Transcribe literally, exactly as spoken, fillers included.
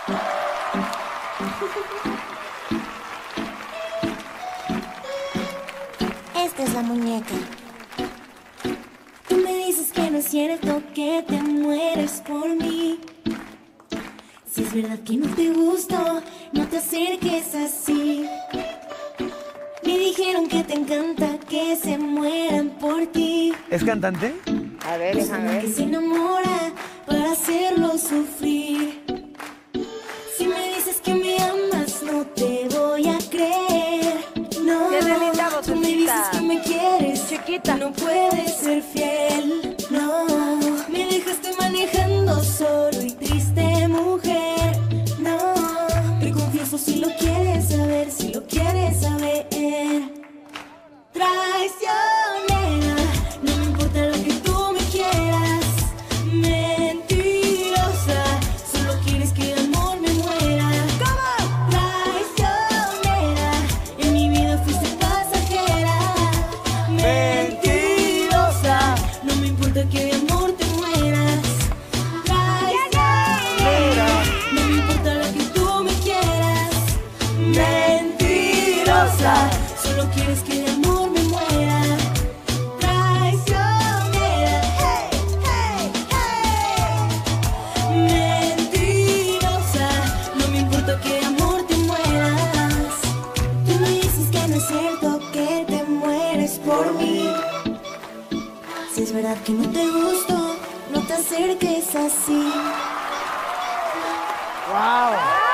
Esta es la muñeca. Tú me dices que no es cierto, que te mueres por mí. Si es verdad que no te gusto, no te acerques así. Me dijeron que te encanta que se mueran por ti. ¿Es cantante? A ver, déjame ver. Que se enamora para hacerlo sufrir. Si me dices que me amas, no te voy a creer. No, Tiene linda tú me dices vocecita. que me quieres, Chiquita. no puedes ser fiel. No, me dejaste manejando solo y triste, mujer. No, te confieso si lo quieres saber, si lo quieres saber. Traicionera, no me importa lo que tú me quieras. Mentirosa, solo quieres que el amor me muera. ¿Cómo? Traicionera, en mi vida fuiste pasajera. Mentirosa, no me importa que de amor te mueras. Traicionera, no me importa lo que tú me quieras. Mentirosa, solo quieres que de amor me muera. Traicionera, hey, hey, hey. Mentirosa, no me importa que de amor te mueras. Tú me dices que no es cierto, que te mueres por mí. Si es verdad que no te gusto, no te acerques así. ¡Wow!